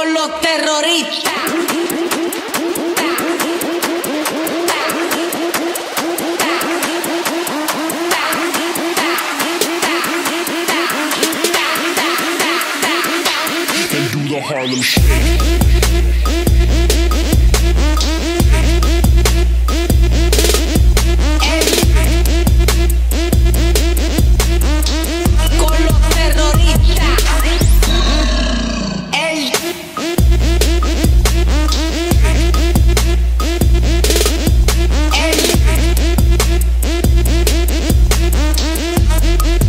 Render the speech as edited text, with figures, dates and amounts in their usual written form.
con los terroristas. And do the Harlem Shake.